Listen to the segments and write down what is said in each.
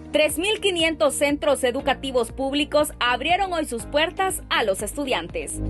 3.500 centros educativos públicos abrieron hoy sus puertas a los estudiantes.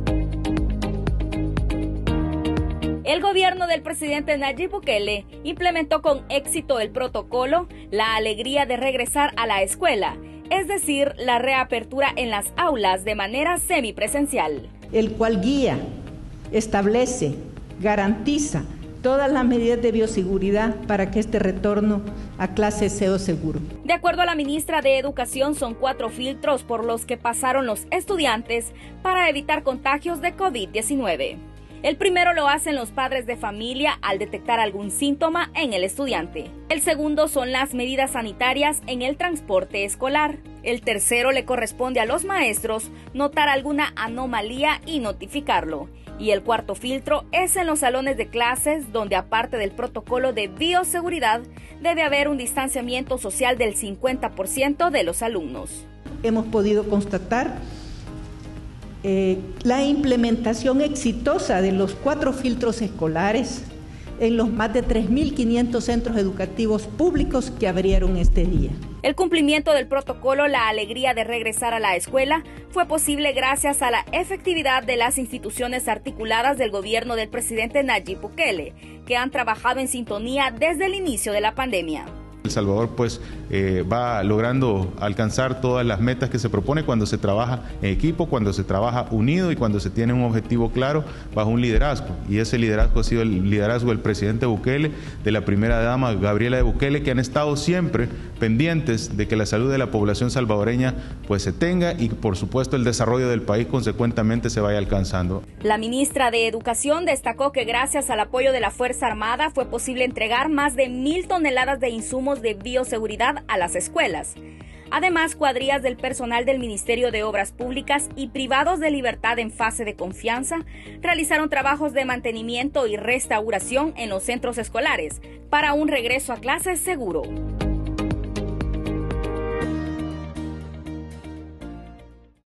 El gobierno del presidente Nayib Bukele implementó con éxito el protocolo La Alegría de Regresar a la Escuela, es decir, la reapertura en las aulas de manera semipresencial. El cual guía, establece, garantiza todas las medidas de bioseguridad para que este retorno a clases sea seguro. De acuerdo a la ministra de Educación, son 4 filtros por los que pasaron los estudiantes para evitar contagios de COVID-19. El primero lo hacen los padres de familia al detectar algún síntoma en el estudiante. El segundo son las medidas sanitarias en el transporte escolar. El tercero le corresponde a los maestros notar alguna anomalía y notificarlo. Y el cuarto filtro es en los salones de clases, donde aparte del protocolo de bioseguridad, debe haber un distanciamiento social del 50% de los alumnos. Hemos podido constatar la implementación exitosa de los 4 filtros escolares en los más de 3.500 centros educativos públicos que abrieron este día. El cumplimiento del protocolo La Alegría de Regresar a la Escuela fue posible gracias a la efectividad de las instituciones articuladas del gobierno del presidente Nayib Bukele, que han trabajado en sintonía desde el inicio de la pandemia. El Salvador va logrando alcanzar todas las metas que se propone cuando se trabaja en equipo, cuando se trabaja unido y cuando se tiene un objetivo claro bajo un liderazgo. Y ese liderazgo ha sido el liderazgo del presidente Bukele, de la primera dama Gabriela de Bukele, que han estado siempre pendientes de que la salud de la población salvadoreña se tenga y por supuesto el desarrollo del país consecuentemente se vaya alcanzando. La ministra de Educación destacó que gracias al apoyo de la Fuerza Armada fue posible entregar más de 1.000 toneladas de insumos de bioseguridad a las escuelas. Además, cuadrillas del personal del Ministerio de Obras Públicas y privados de libertad en fase de confianza realizaron trabajos de mantenimiento y restauración en los centros escolares para un regreso a clases seguro.